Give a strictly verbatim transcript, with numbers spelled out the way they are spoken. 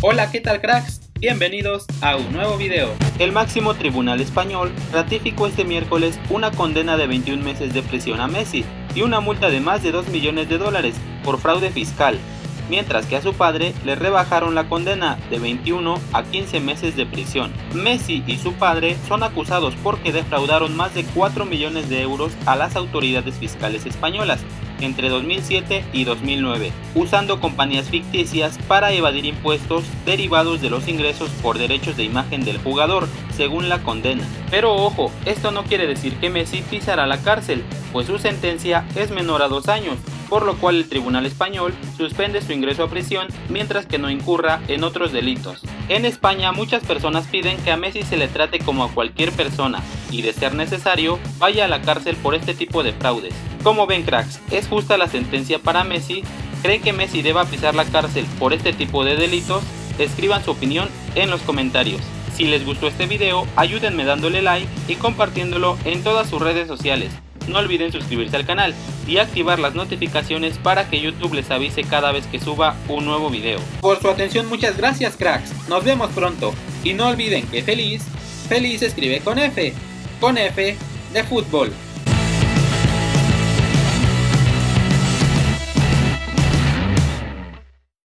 Hola, ¿qué tal, cracks? Bienvenidos a un nuevo video. El máximo tribunal español ratificó este miércoles una condena de veintiún meses de prisión a Messi y una multa de más de dos millones de dólares por fraude fiscal, mientras que a su padre le rebajaron la condena de veintiuno a quince meses de prisión. Messi y su padre son acusados porque defraudaron más de cuatro millones de euros a las autoridades fiscales españolas entre dos mil siete y dos mil nueve, usando compañías ficticias para evadir impuestos derivados de los ingresos por derechos de imagen del jugador, según la condena. Pero ojo, esto no quiere decir que Messi pisará la cárcel, pues su sentencia es menor a dos años, por lo cual el tribunal español suspende su ingreso a prisión mientras que no incurra en otros delitos. En España muchas personas piden que a Messi se le trate como a cualquier persona y, de ser necesario, vaya a la cárcel por este tipo de fraudes. ¿Cómo ven, cracks? ¿Es justa la sentencia para Messi? ¿Creen que Messi deba pisar la cárcel por este tipo de delitos? Escriban su opinión en los comentarios. Si les gustó este video, ayúdenme dándole like y compartiéndolo en todas sus redes sociales. No olviden suscribirse al canal y activar las notificaciones para que YouTube les avise cada vez que suba un nuevo video. Por su atención, muchas gracias, cracks. Nos vemos pronto. Y no olviden que feliz, feliz escribe con F. Con F de fútbol.